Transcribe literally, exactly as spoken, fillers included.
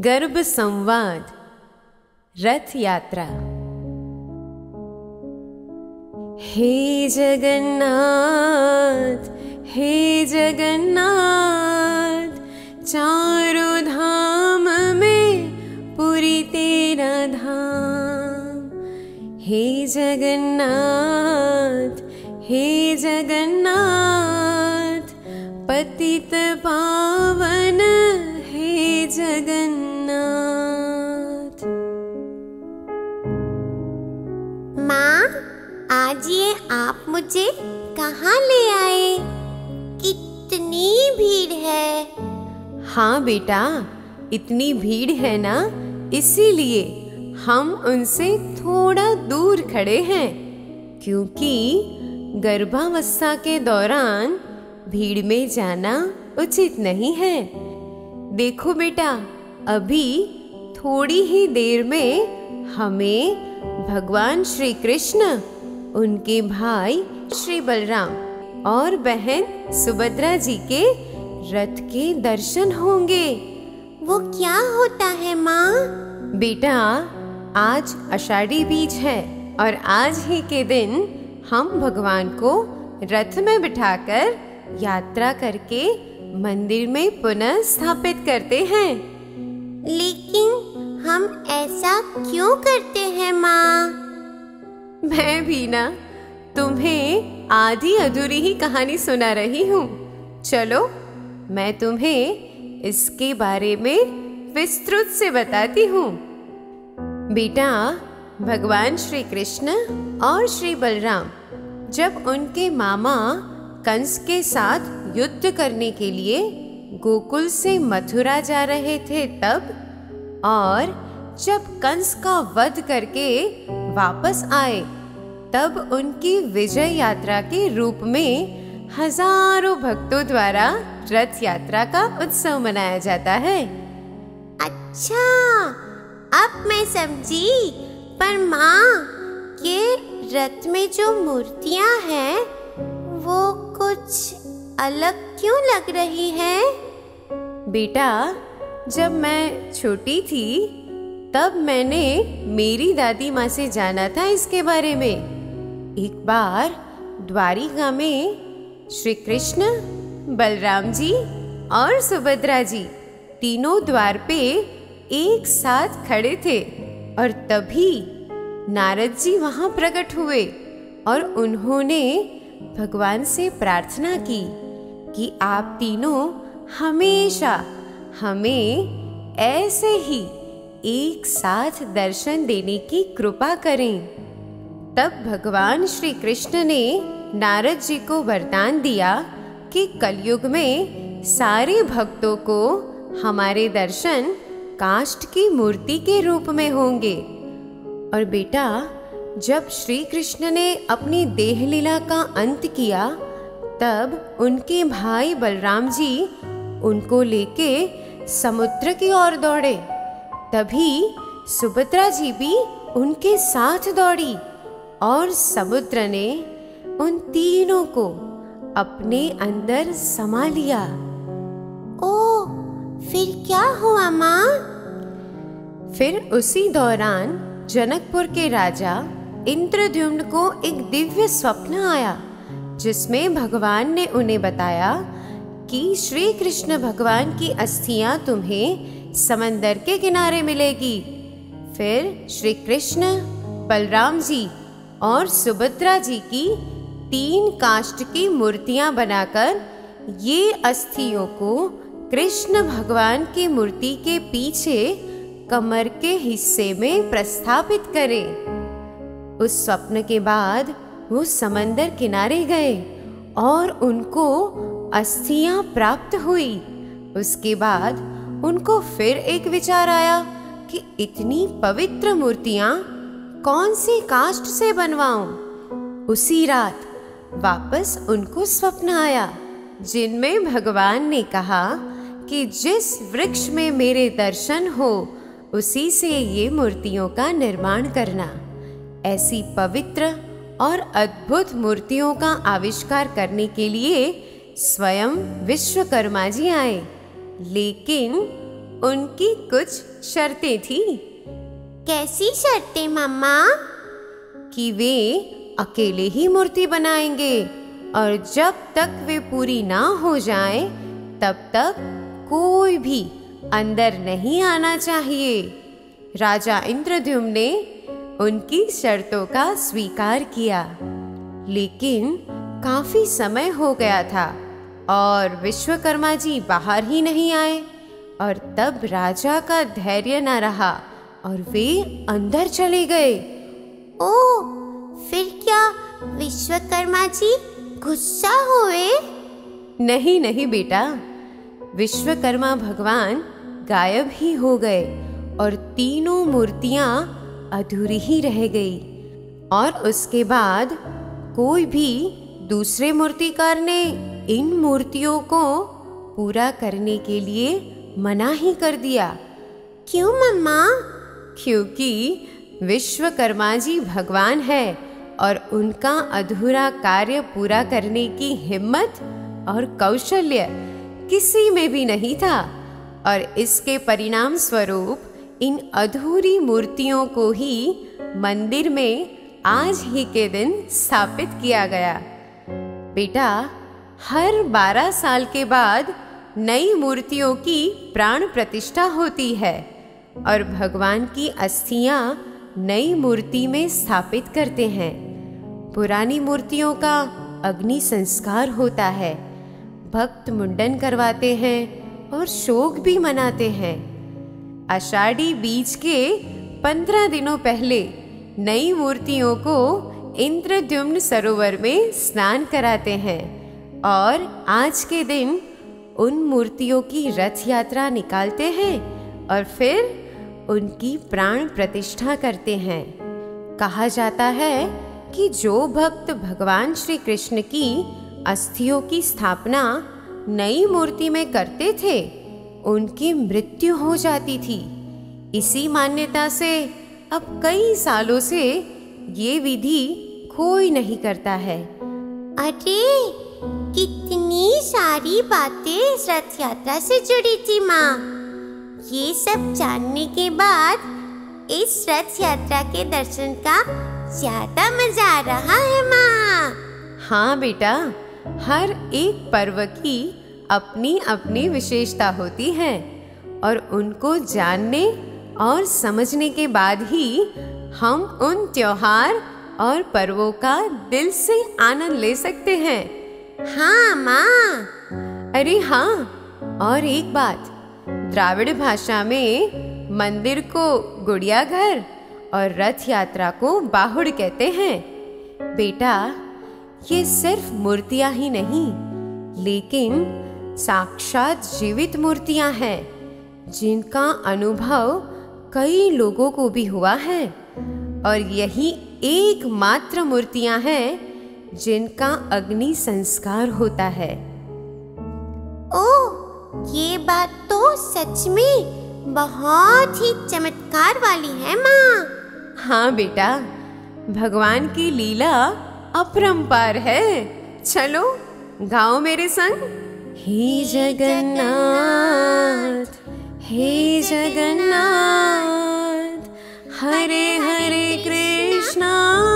गर्भ संवाद रथ यात्रा। हे जगन्नाथ हे जगन्नाथ, चारों धाम में पुरी तेरा धाम। हे जगन्नाथ हे जगन्नाथ, पतित पावन हे जगन्नाथ। माँ, आज ये आप मुझे कहाँ ले आए? कितनी भीड़ है। हाँ बेटा, इतनी भीड़ है ना, इसीलिए हम उनसे थोड़ा दूर खड़े हैं, क्योंकि गर्भावस्था के दौरान भीड़ में जाना उचित नहीं है। देखो बेटा, अभी थोड़ी ही देर में हमें भगवान श्री कृष्ण, उनके भाई श्री बलराम और बहन सुभद्रा जी के रथ के दर्शन होंगे। वो क्या होता है माँ? बेटा, आज आषाढ़ी बीज है और आज ही के दिन हम भगवान को रथ में बिठाकर यात्रा करके मंदिर में पुनः स्थापित करते हैं। लेकिन हम ऐसा क्यों करते हैं माँ? मैं भी ना तुम्हें आधी अधूरी ही कहानी सुना रही हूँ। चलो मैं तुम्हें इसके बारे में विस्तृत से बताती हूँ। बेटा, भगवान श्री कृष्ण और श्री बलराम जब उनके मामा कंस के साथ युद्ध करने के लिए गोकुल से मथुरा जा रहे थे तब, और जब कंस का वध करके वापस आए तब उनकी विजय यात्रा के रूप में हजारों भक्तों द्वारा रथ यात्रा का उत्सव मनाया जाता है। अच्छा, अब मैं समझी। पर माँ, ये रथ में जो मूर्तियाँ हैं वो कुछ अलग क्यों लग रही है? बेटा, जब मैं छोटी थी तब मैंने मेरी दादी माँ से जाना था इसके बारे में। एक बार द्वारिका में श्री कृष्ण, बलराम जी और सुभद्रा जी तीनों द्वार पे एक साथ खड़े थे और तभी नारद जी वहां प्रकट हुए और उन्होंने भगवान से प्रार्थना की कि आप तीनों हमेशा हमें ऐसे ही एक साथ दर्शन देने की कृपा करें। तब भगवान श्री कृष्ण ने नारद जी को वरदान दिया कि कलयुग में सारे भक्तों को हमारे दर्शन काष्ठ की मूर्ति के रूप में होंगे। और बेटा, जब श्री कृष्ण ने अपनी देह लीला का अंत किया तब उनके भाई बलराम जी उनको लेके समुद्र की ओर दौड़े। तभी सुभद्रा जी भी उनके साथ दौड़ी और समुद्र ने उन तीनों को अपने अंदर समा लिया। ओह, फिर क्या हुआ माँ? फिर उसी दौरान जनकपुर के राजा इंद्रद्युम्न को एक दिव्य स्वप्न आया, जिसमें भगवान ने उन्हें बताया कि श्री कृष्ण भगवान की अस्थियां तुम्हें समंदर के किनारे मिलेगी। फिर श्री कृष्ण, बलराम जी और सुभद्रा जी की तीन काष्ठ की मूर्तियां बनाकर ये अस्थियों को कृष्ण भगवान की मूर्ति के पीछे कमर के हिस्से में प्रस्थापित करें। उस स्वप्न के बाद वो समंदर किनारे गए और उनको अस्थियां प्राप्त हुई। उसके बाद उनको फिर एक विचार आया कि इतनी पवित्र मूर्तियां कौन सी काष्ठ से बनवाऊं। उसी रात वापस उनको स्वप्न आया, जिनमें भगवान ने कहा कि जिस वृक्ष में मेरे दर्शन हो उसी से ये मूर्तियों का निर्माण करना। ऐसी पवित्र और अद्भुत मूर्तियों का आविष्कार करने के लिए स्वयं विश्वकर्मा जी आए, लेकिन उनकी कुछ शर्तें थी। कैसी शर्तें मम्मा? कि वे अकेले ही मूर्ति बनाएंगे और जब तक वे पूरी ना हो जाए तब तक कोई भी अंदर नहीं आना चाहिए। राजा इंद्रद्युम्न ने उनकी शर्तों का स्वीकार किया, लेकिन काफी समय हो गया था और विश्वकर्मा जी बाहर ही नहीं आए। और तब राजा का धैर्य न रहा और वे अंदर चले गए। ओह, फिर क्या विश्वकर्मा जी गुस्सा हुए? नहीं नहीं बेटा, विश्वकर्मा भगवान गायब ही हो गए और तीनों मूर्तियां अधूरी ही रह गई। और उसके बाद कोई भी दूसरे मूर्तिकार ने इन मूर्तियों को पूरा करने के लिए मना ही कर दिया। क्यों मम्मा? क्योंकि विश्वकर्मा जी भगवान है और उनका अधूरा कार्य पूरा करने की हिम्मत और कौशल्य किसी में भी नहीं था। और इसके परिणाम स्वरूप इन अधूरी मूर्तियों को ही मंदिर में आज ही के दिन स्थापित किया गया। बेटा, हर बारह साल के बाद नई मूर्तियों की प्राण प्रतिष्ठा होती है और भगवान की अस्थियां नई मूर्ति में स्थापित करते हैं। पुरानी मूर्तियों का अग्नि संस्कार होता है, भक्त मुंडन करवाते हैं और शोक भी मनाते हैं। आषाढ़ी बीज के पंद्रह दिनों पहले नई मूर्तियों को इंद्रद्युम्न सरोवर में स्नान कराते हैं और आज के दिन उन मूर्तियों की रथ यात्रा निकालते हैं और फिर उनकी प्राण प्रतिष्ठा करते हैं। कहा जाता है कि जो भक्त भगवान श्री कृष्ण की अस्थियों की स्थापना नई मूर्ति में करते थे, उनकी मृत्यु हो जाती थी। इसी मान्यता से अब कई सालों से ये विधि कोई नहीं करता है। अरे, कितनी सारी बातें इस रथ यात्रा से जुड़ी थी माँ। ये सब जानने के बाद इस रथ यात्रा के दर्शन का ज्यादा मजा आ रहा है माँ। हाँ बेटा, हर एक पर्व की अपनी अपनी विशेषता होती है और उनको जानने और समझने के बाद ही हम उन त्योहार और पर्वों का दिल से आनंद ले सकते हैं। हाँ माँ। अरे हाँ, और एक बात, द्राविड़ भाषा में मंदिर को गुड़िया घर और रथ यात्रा को बाहुड़ कहते हैं। बेटा, ये सिर्फ मूर्तियां ही नहीं, लेकिन साक्षात जीवित मूर्तियां हैं जिनका अनुभव कई लोगों को भी हुआ है। और यही एकमात्र मूर्तियां हैं जिनका अग्नि संस्कार होता है। ओह, ये बात तो सच में बहुत ही चमत्कार वाली है माँ। हाँ बेटा, भगवान की लीला अपरंपार है। चलो गाओ मेरे संग। हे जगन्नाथ, हे जगन्नाथ, हरे हरे कृष्णा,